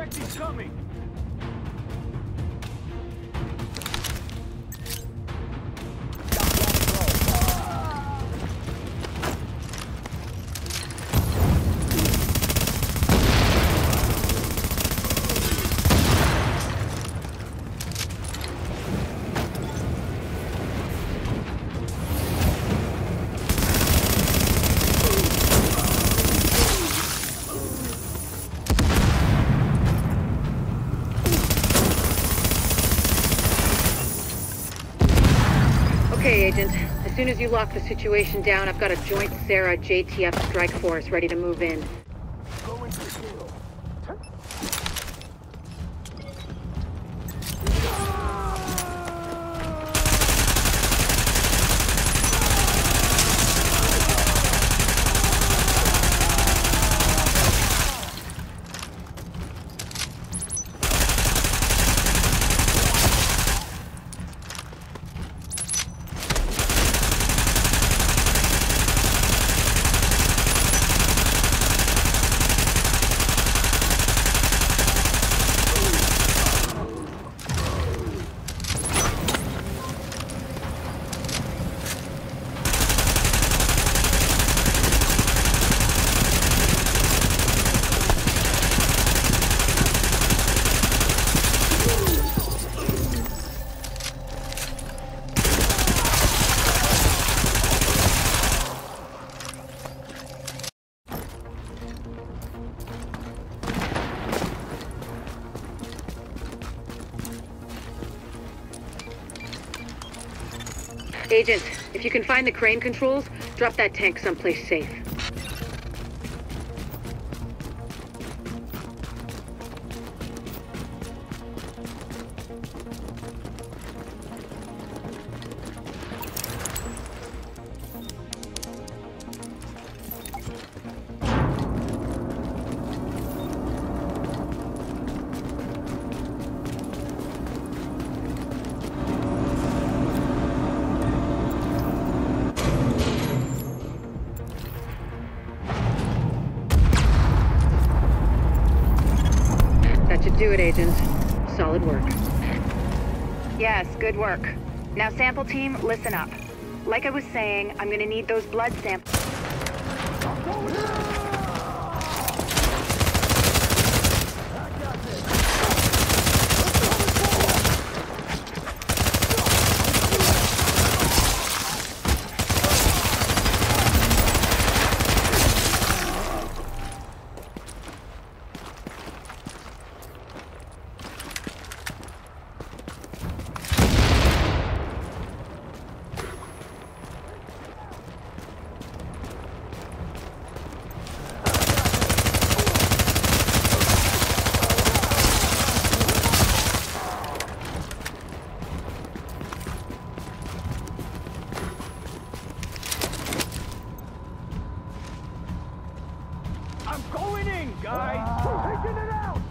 Taxi's coming! Okay, Agent. As soon as you lock the situation down, I've got a joint Sarah JTF strike force ready to move in. Going for kill. Agent, if you can find the crane controls, drop that tank someplace safe. That should do it, Agent. Solid work. Yes, good work. Now, sample team, listen up. Like I was saying, I'm gonna need those blood samples. I'm going in, guys! We're taking it out!